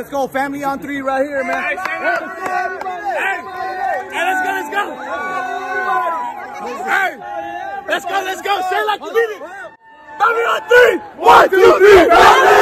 Let's go, family on three right here, man. Hey, let's go. Hey, let's go. Say it like you mean it. Family on three. 1, 2, 3.